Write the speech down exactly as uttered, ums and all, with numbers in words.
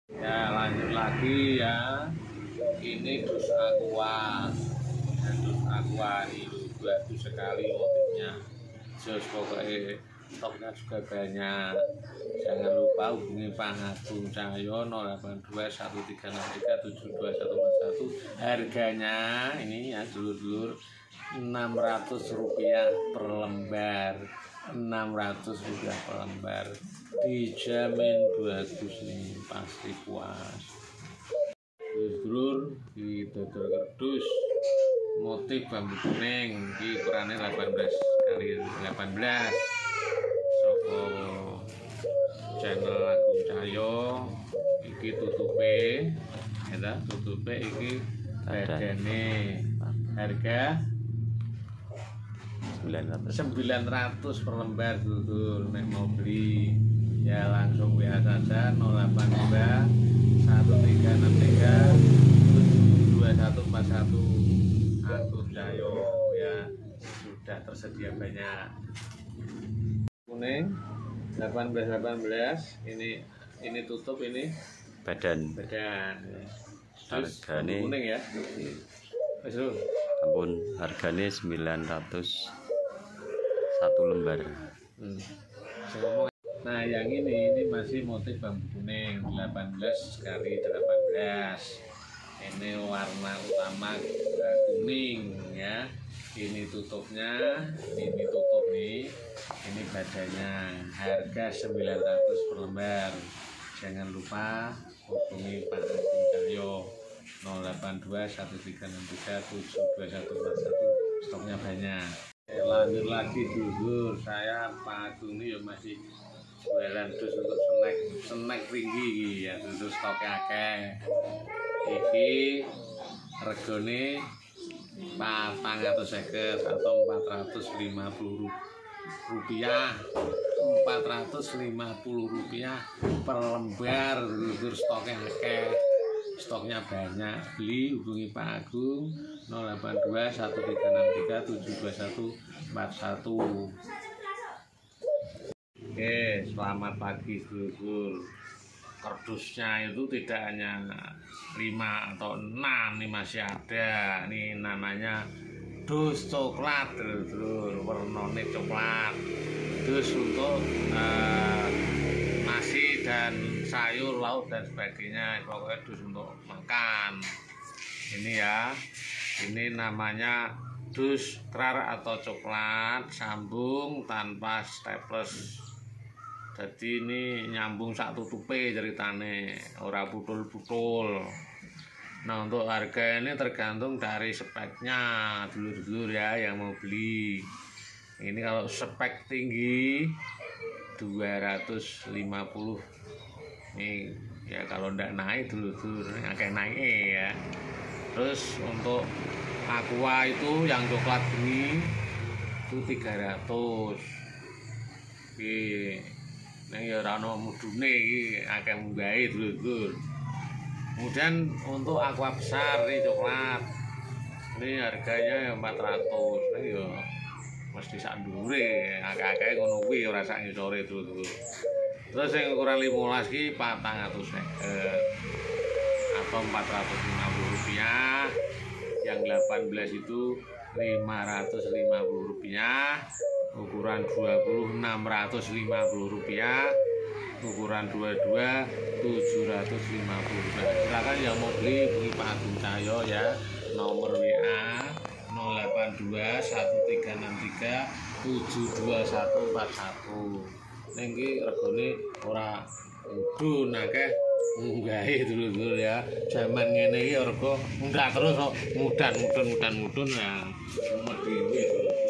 Ya lanjut lagi ya, ini dus aqua dan dus aqua ini bagus sekali motifnya. Terus pokoknya stoknya juga banyak. Jangan lupa hubungi Pak Agung Cahyo nol delapan dua satu tiga enam tiga tujuh dua satu empat satu. Harganya ini ya dulur-dulur enam ratus rupiah per lembar. enam ratus rupiah per lembar, dijamin bagus nih, pasti puas. Dulur di dodol kerdus motif bambu kuning, di ukurannya delapan belas kali delapan belas. Soko channel Agung Cahyo iki tutupe ya, tutupe iki bedane harga sembilan ratus per lembar. Dulur nek mau beli ya langsung W A saja nol delapan dua satu tiga enam tiga tujuh dua satu empat satu. Agung Cahyo ya, sudah tersedia banyak. Kuning delapan belas delapan belas, ini ini tutup, ini badan badan. harganya kuning ya. Wes lho. Ampun, harganya sembilan ratus satu lembar. Hmm. Nah yang ini ini masih motif bambu kuning delapan belas kali delapan belas. Ini warna utama kuning ya. Ini tutupnya, ini tutup nih, ini badannya. Harga sembilan ratus per lembar. Jangan lupa hubungi Pak Agung Cahyo nol delapan dua satu tiga enam tiga tujuh dua satu empat satu. Stoknya banyak. Lanjut lagi dulur, saya Pak Agung ini ya masih jualan dus untuk snack snack tinggi ya, dulur stoknya akeh. Iki regane patang atau seket atau empat ratus lima puluh rupiah, empat ratus lima puluh rupiah per lembar. Dulur stoknya akeh, stoknya banyak. Beli hubungi Pak Agung nol delapan dua satu tiga enam tiga tujuh dua satu empat satu. Oke, selamat pagi dulur. Kardusnya itu tidak hanya lima atau enam, nih masih ada. Ini namanya dus coklat dulur, warnanya coklat. Dus untuk uh, nasi dan sayur, lauk dan sebagainya. Pokoknya dus untuk makan. Ini ya, ini namanya dus krar atau coklat sambung tanpa staples. Jadi ini nyambung sak tutupe ceritane, ora putul-putul. Nah untuk harga ini tergantung dari speknya dulur-dulur ya yang mau beli. Ini kalau spek tinggi dua ratus lima puluh. Nih ya, kalau ndak naik dulur-dulur agak naik ya. Terus untuk aqua itu yang coklat ini itu tiga ratus. Oke. Neng ya ora ono mudune iki, akeh munggahe dulur-dulur. Kemudian untuk aqua besar ini coklat. Ini harganya empat ratus. Neng ya mesti sak ndure, akeh-akeh ngono kuwi ora sak ngisore dulur-dulur. Terus yang ukuran lima belas ki patang atus seket atau empat ratus lima puluh rupiah. Yang delapan belas itu lima ratus lima puluh rupiah. Ukuran dua puluh enam ratus lima puluh rupiah, ukuran dua puluh dua tujuh ratus lima puluh rupiah. Silakan yang mau beli hubungi Pak Agung Cahyo ya, nomor W A nol delapan dua satu tiga enam tiga tujuh dua satu empat satu. Ning iki regane ora mudun akeh munggahe dulur-dulur ya. Zaman ngene iki rega munggah terus kok, mudan-mudan mudan-mudun ya. Nomor dhewe.